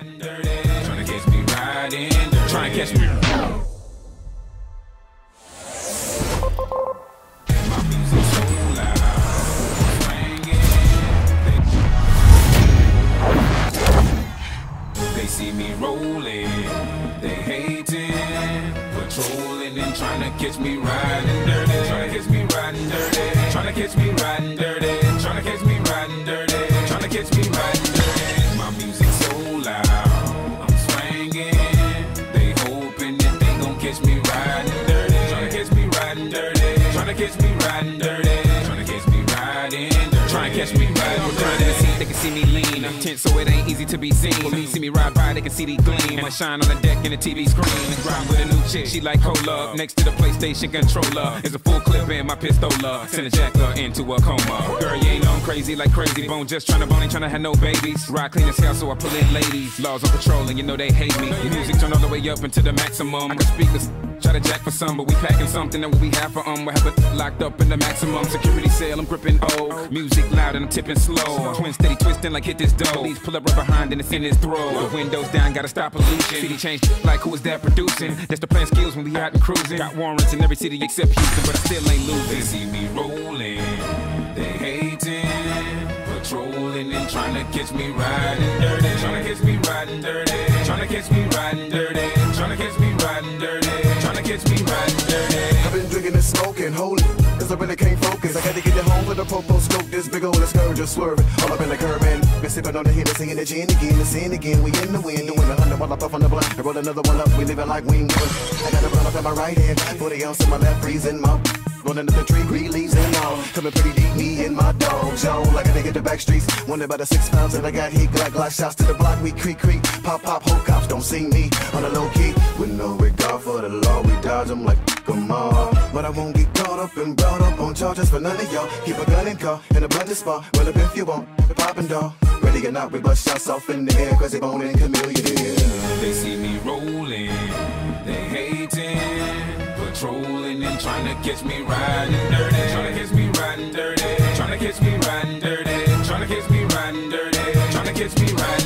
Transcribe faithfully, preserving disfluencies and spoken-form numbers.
riding dirty. Tryna catch me riding dirty. Tryna catch me. My music so loud, swinging. They, they see me rolling, they hating, patrolling and tryna catch me riding dirty. Tryna catch me riding dirty. Tryna catch me riding dirty. Tryna catch me riding dirty. Tryna catch me riding dirty. My music so loud, I'm swinging. They hoping that they gon' catch me riding dirty. Tryna catch me riding dirty. Tryna catch me riding dirty. Tryna catch me riding dirty. Tryna catch me riding dirty. They can see me lean, I'm tense so it ain't easy to be seen. When me see me ride by, they can see the gleam. I shine on the deck in the T V screen. Ride with a new chick, she like cola. Next to the PlayStation controller is a full clip in my pistola. Send a jacker into a coma. Girl, you ain't on crazy like crazy bone. Just tryna bone, ain't tryna have no babies. Ride clean as hell, so I pull in ladies. Laws on patrol, and you know they hate me. Music turn all the way up into the maximum. I can speak this. Try to jack for some, but we packing something that we have for um. We have it locked up in the maximum security cell. I'm gripping O, music loud and I'm tipping slow. Twin steady twisting like hit this dough. Police pull up right behind and it's in his throat. The windows down, gotta stop pollution. City changed like who is that producing? That's the plan skills when we out and cruising. Got warrants in every city except Houston, but I still ain't losing. They see me rolling, they hating, patrolling and trying to catch me riding dirty. Trying to catch me riding dirty. Trying to catch me riding dirty. Trying to catch me riding dirty. Catch me riding dirty. I've been drinking and smoking, holy, cause I really can't focus. I gotta get it home with a popo scope, this big old scourge just swerving. All up in the curb and been sipping on the Hennessy singing the gin again, the sin again. We in the wind, doing a hundred while I puff on the blunt. I roll another one up, we living like we ain't doing. I got a run up in my right hand, forty ounce in my left, freezing my rolling up the tree, green leaves and all. Coming pretty deep, me and my dog zone. Like a nigga the back streets. Wonder about the six pounds that I got heat. Glock, glock shots to the block, we creak, creak. Pop, pop, whole cops don't see me. On the low key, with no regard for the law. We dodge them like, come on. But I won't get caught up and brought up on charges for none of y'all. Keep a gun in car, in a blended spot. Well, up if you want, the poppin' dog. Ready or not, we bust shots off in the air. Cause they bone and Chamillionaire. They see me rolling, they hating, patrolling and trying to catch me riding dirty. Trying to catch me riding dirty. Trying to catch me riding dirty. Trying to catch me riding dirty. Trying to catch me riding